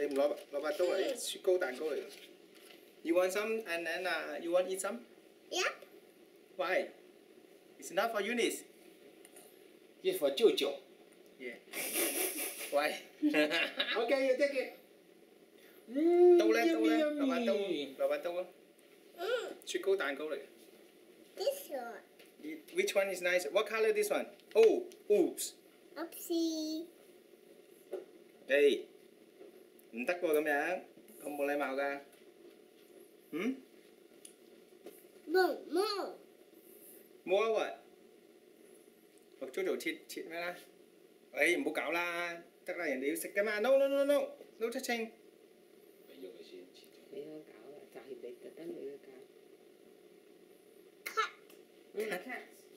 你唔攞把刀嚟，雪糕蛋糕嚟嘅。You want some and then you want eat some? Yep. Why? It's enough for Eunice. It's for 舅舅。 Yeah. Why? OK， 要 take it。 刀咧，攞把刀啊！雪糕蛋糕嚟嘅。 This one. Which one is nice? What color this one? Oh, oops. Oopsie. 誒，唔得喎咁樣，咁冇禮貌㗎。嗯 More. ？More what？學 Jojo 切咩啦？誒唔好搞啦，得啦，人哋要食㗎嘛。No touching。 俾咗佢先，切咗。 俾佢搞啦，就係俾特登俾佢搞。Cut。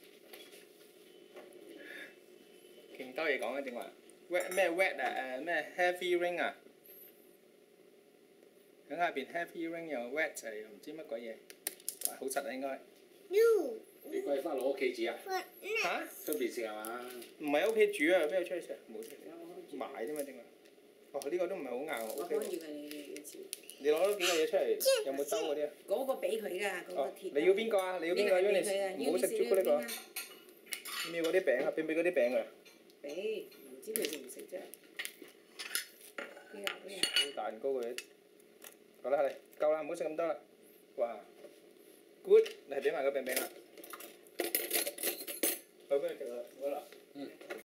勁多嘢講啊，正話。wet 咩 wet 啊？咩 heavy rain 啊？喺下邊 heavy rain 又 wet 就又唔知乜鬼嘢，好實啊應該。 You. 你貴翻攞屋企煮啊？ 嚇？ 出邊食係嘛？ 唔係喺屋企煮啊，邊度出去食？冇食。買啫嘛，正話。哦，呢個都唔係好硬喎。 我可以嘅，你照。 你攞咗幾個嘢出嚟？有冇兜嗰啲啊？ 嗰個俾佢㗎，嗰個鐵。 你要邊個啊？你要邊個 Eunice？ 唔好食朱古力個。要嗰啲餅啊？俾唔俾嗰啲餅佢？ 俾，唔知佢食唔食啫。 燒蛋糕佢。好啦，夠啦，唔好食咁多啦。哇 ，good， 你係俾埋個餅餅啦。去邊度食啊？好啦。